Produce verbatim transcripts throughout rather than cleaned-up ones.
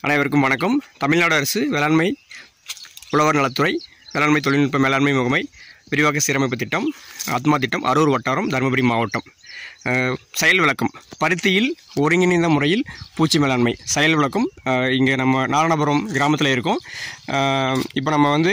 அனைவருக்கும் வணக்கம். தமிழ்நாடு அரசு வேளாண்மை உழவர் நலத்துறை வேளாண்மை தொழில்நுட்ப மேலாண்மை முகமை விரிவாக்க சீரமைப்பு திட்டம் ஆத்மா திட்டம் அரூர் வட்டாரம் தருமபுரி மாவட்டம். செயல் விளக்கம் பருத்தியில் ஒருங்கிணைந்த முறையில் பூச்சி மேலாண்மை செயல் விளக்கம். இங்கே நம்ம நாராயணபுரம் கிராமத்தில் இருக்கோம். இப்போ நம்ம வந்து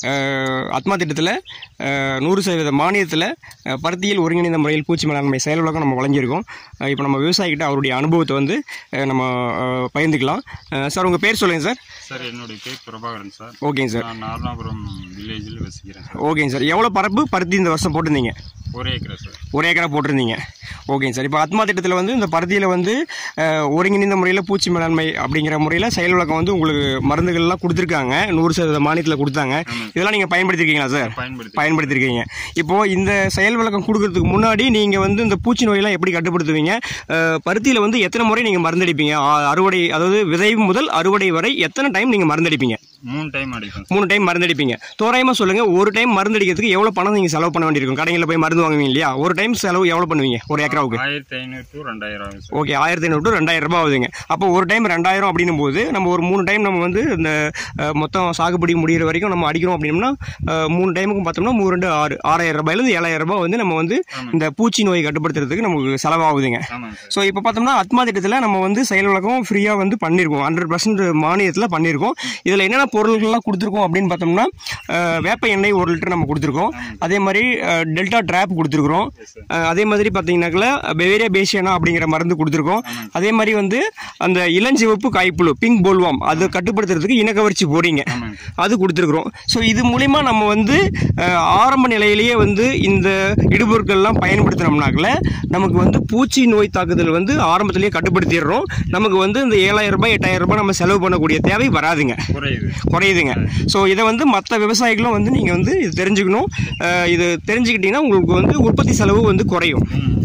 ஆத்மா திட்டத்தில் நூறு சதவீத மானியத்தில் பருத்தியில் ஒருங்கிணைந்த முறையில் பூச்சி மேலாண்மை செயல் விளக்கம் நம்ம வழங்கியிருக்கோம். இப்போ நம்ம விவசாயிகிட்ட அவருடைய அனுபவத்தை வந்து நம்ம பகிர்ந்துக்கலாம். சார், உங்கள் பேர் சொல்லுங்கள் சார். சார், என்னுடைய பேர் பிரபாகரன் சார். ஓகேங்க சார். நான் நாராயணபுரம் வில்லேஜில் வசிக்கிறேன். ஓகேங்க சார். எவ்வளோ பரப்பு பருத்தி இந்த வருஷம் போட்டிருந்தீங்க? ஒரே ஏக்கரா சார். ஒரே ஏக்கரா போட்டிருந்தீங்க. ஓகேங்க சார். இப்போ ஆத்மா திட்டத்தில் வந்து இந்த பருத்தியில் வந்து ஒருங்கிணைந்த முறையில் பூச்சி மேலாண்மை அப்படிங்கிற முறையில் செயல் விளக்கம் வந்து உங்களுக்கு மருந்துகள்லாம் கொடுத்துருக்காங்க. நூறு சதவீத மானியத்தில் கொடுத்தாங்க. இதெல்லாம் நீங்கள் பயன்படுத்திருக்கீங்களா சார்? பயன்படுத்திருக்கீங்க. இப்போது இந்த செயல் விளக்கம் கொடுக்கறதுக்கு முன்னாடி நீங்கள் வந்து இந்த பூச்சி நோயெல்லாம் எப்படி கட்டுப்படுத்துவீங்க? பருத்தியில் வந்து எத்தனை முறை நீங்கள் மருந்தடிப்பீங்க? அறுவடை, அதாவது விதை முதல் அறுவடை வரை எத்தனை டைம் நீங்கள் மருந்தடிப்பீங்க? மூணு டைம் அடிப்பேன். மூணு டைம் மருந்தடிப்பீங்க. தோராயமாக சொல்லுங்கள், ஒரு டைம் மருந்தடிக்கிறதுக்கு எவ்வளோ பணம் நீங்கள் செலவு பண்ண வேண்டியிருக்கும்? கடைகளில் போய் மருந்து வாங்குவீங்க இல்லையா? ஒரு டைம் செலவு எவ்வளோ பண்ணுவீங்க ஒரு ஏக்கராவுக்கு? ஆயிரத்தி ஐநூறு டு ரெண்டாயிரம். ஓகே, ஆயிரத்தி ஐநூறு டு ரெண்டாயிரம் ரூபாய் ஆகுதுங்க. அப்போ ஒரு டைம் ரெண்டாயிரம் அப்படின்னும் போது நம்ம ஒரு மூணு டைம் நம்ம வந்து இந்த மொத்தம் சாகுபடி முடிகிற வரைக்கும் நம்ம அடிக்கிறோம் அப்படின்னா மூணு டைமுக்கும் பார்த்தோம்னா மூணு ரெண்டு ஆறு ஆறாயிரம் ரூபாயிலேருந்து ஏழாயிரம் ரூபாய் வந்து நம்ம வந்து இந்த பூச்சி நோயை கட்டுப்படுத்துறதுக்கு நமக்கு செலவாகுதுங்க. ஸோ இப்போ பார்த்தோம்னா ஆத்மா திட்டத்தில் நம்ம வந்து செயல் விளக்கம் ஃப்ரீயாக வந்து பண்ணியிருக்கோம். ஹண்ட்ரட் பர்சன்ட் மானியத்தில் பண்ணியிருக்கோம். இதில் என்னென்ன பொருள்கள்லாம் கொடுத்துருக்கோம் அப்படின்னு பார்த்தோம்னா வேப்ப எண்ணெய் ஒரு லிட்டர் நம்ம கொடுத்துருக்கோம். அதே மாதிரி டெல்டா டிராப் கொடுத்துருக்குறோம். அதே மாதிரி பார்த்தீங்கன்னாக்கா பெவேரியா பேசியானா அப்படிங்கிற மருந்து கொடுத்துருக்கோம். அதே மாதிரி வந்து அந்த இளஞ்சிவப்பு காய்ப்புழு பிங்க் போல்வாம் அதை கட்டுப்படுத்துறதுக்கு இனக்கவர்ச்சி போறீங்க அது கொடுத்துருக்குறோம். ஸோ இது மூலிமா நம்ம வந்து ஆரம்ப நிலையிலேயே வந்து இந்த இடுபொருட்கள்லாம் பயன்படுத்தினோம்னாக்கல நமக்கு வந்து பூச்சி நோய் தாக்குதல் வந்து ஆரம்பத்திலேயே கட்டுப்படுத்திடுறோம். நமக்கு வந்து இந்த ஏழாயிரம் ரூபாய் எட்டாயிரம் ரூபாய் நம்ம செலவு பண்ணக்கூடிய தேவை வராதுங்க, குறையுதுங்க. ஸோ இதை வந்து மற்ற விவசாயிகளும் வந்து நீங்கள் வந்து இது தெரிஞ்சுக்கணும். இது தெரிஞ்சுக்கிட்டீங்கன்னா உங்களுக்கு வந்து உற்பத்தி செலவு வந்து குறையும்.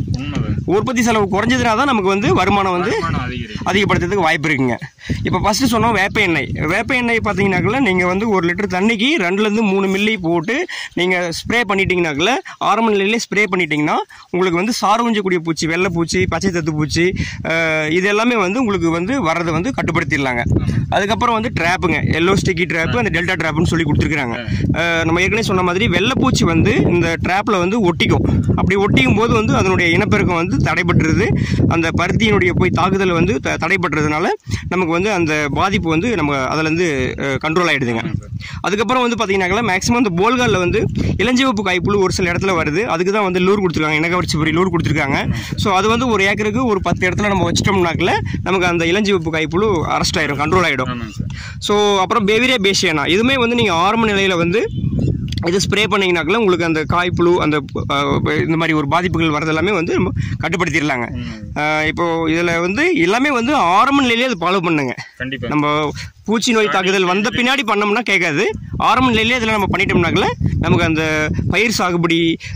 உற்பத்தி செலவு குறைஞ்சதுனா தான் நமக்கு வந்து வருமானம் வந்து அதிகப்படுத்துறதுக்கு வாய்ப்பு இருக்குங்க. இப்போ ஃபஸ்ட்டு சொன்னோம் வேப்ப எண்ணெய். வேப்ப எண்ணெய் பார்த்தீங்கன்னாக்கல நீங்கள் வந்து ஒரு லிட்டர் தண்ணிக்கு ரெண்டுலேருந்து மூணு மில்லி போட்டு நீங்கள் ஸ்ப்ரே பண்ணிட்டீங்கன்னாக்கல ஆரம்ப நிலையிலே ஸ்ப்ரே பண்ணிட்டீங்கன்னா உங்களுக்கு வந்து சார்வஞ்சக்கூடிய பூச்சி, வெள்ளைப்பூச்சி, பச்சை தத்து பூச்சி, இது எல்லாமே வந்து உங்களுக்கு வந்து வர்றதை வந்து கட்டுப்படுத்திடலாங்க. அதுக்கப்புறம் வந்து ட்ராப்புங்க, எல்லோ ஸ்டிக்கி ட்ராப்பு, அந்த டெல்டா ட்ராப்புன்னு சொல்லி கொடுத்துருக்குறாங்க. நம்ம ஏற்கனவே சொன்ன மாதிரி வெள்ளைப்பூச்சி வந்து இந்த ட்ராப்பில் வந்து ஒட்டிக்கும். அப்படி ஒட்டிக்கும் போது வந்து அதனுடைய இனப்பெருக்கம் வந்து தடைபட்டுருது. அந்த பருத்தியினுடைய போய் தாக்குதல் வந்து த தடைபட்டுறதுனால நமக்கு வந்து அந்த பாதிப்பு வந்து நம்ம அதிலேருந்து கண்ட்ரோல் ஆகிடுதுங்க. அதுக்கப்புறம் வந்து பார்த்தீங்கன்னாக்கா மேக்ஸிமம் இந்த போல்காலில் வந்து இளஞ்சிவப்பு காய்ப்புழு ஒரு சில இடத்துல வருது. அதுக்கு தான் வந்து லூர் கொடுத்துருக்காங்க, இனக்கவர்ச்சி பொறி லூர் கொடுத்துருக்காங்க. ஸோ அது வந்து ஒரு ஏக்கருக்கு ஒரு பத்து இடத்துல நம்ம வச்சிட்டோம்னாக்கல நமக்கு அந்த இளஞ்சிவப்பு காய்ப்புழு அரெஸ்ட் ஆயிடும், கண்ட்ரோல் ஆகிடும். ஸோ அப்புறம் பெவேரியா பேசியானா இதுவுமே வந்து நீங்கள் ஆரம்ப நிலையில் வந்து இது ஸ்ப்ரே பண்ணிங்கனாக்கல உங்களுக்கு அந்த காய்ப்புழு அந்த இந்த மாதிரி ஒரு பாதிப்புகள் வரது எல்லாமே வந்து நம்ம கட்டுப்படுத்திடலாங்க. இப்போது இதில் வந்து எல்லாமே வந்து ஆரம்ப நிலையிலே அது ஃபாலோ பண்ணுங்க. நம்ம பூச்சி நோய் தாக்குதல் வந்த பின்னாடி பண்ணோம்னா கேட்காது. ஆரம்ப நிலையிலே இதில் நம்ம பண்ணிட்டோம்னாக்கல நமக்கு அந்த பயிர் சாகுபடி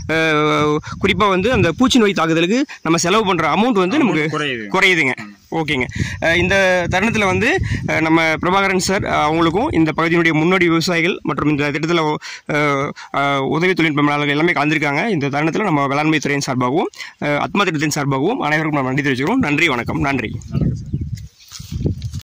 குறிப்பாக வந்து அந்த பூச்சி நோய் தாக்குதலுக்கு நம்ம செலவு பண்ணுற அமௌண்ட் வந்து நமக்கு குறையுதுங்க. ஓகேங்க. இந்த தருணத்தில் வந்து நம்ம பிரபாகரன் சார் அவங்களுக்கும் இந்த பகுதியினுடைய முன்னோடி விவசாயிகள் மற்றும் இந்த திட்டத்தில் உதவி தொழில்நுட்ப மேலாளர்கள் எல்லாமே கலந்துருக்காங்க. இந்த தருணத்தில் நம்ம வேளாண்மை துறையின் சார்பாகவும் ஆத்மா திட்டத்தின் சார்பாகவும் அனைவருக்கும் நம்ம நன்றி தெரிவிச்சுக்கிறோம். நன்றி, வணக்கம். நன்றி.